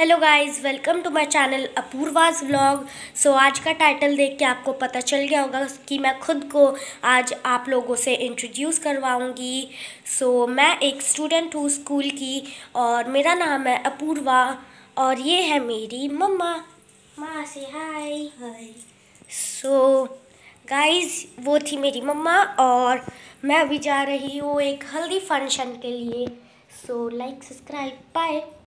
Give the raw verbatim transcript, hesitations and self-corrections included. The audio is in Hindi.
Hello guys, welcome to my channel Apoorva's vlog. So आज का टाइटल देख के आपको पता चल गया होगा कि मैं खुद को आज आप लोगों से इंट्रोड्यूस करवाऊंगी। सो so, मैं एक स्टूडेंट हूँ स्कूल की और मेरा नाम है अपूर्वा और ये है मेरी मम्मा। माँ से हाय। हाय। सो गाइस, वो थी मेरी मम्मा और मैं अभी जा रही हूँ एक हल्दी फंक्शन के लिए। So like, subscribe, bye.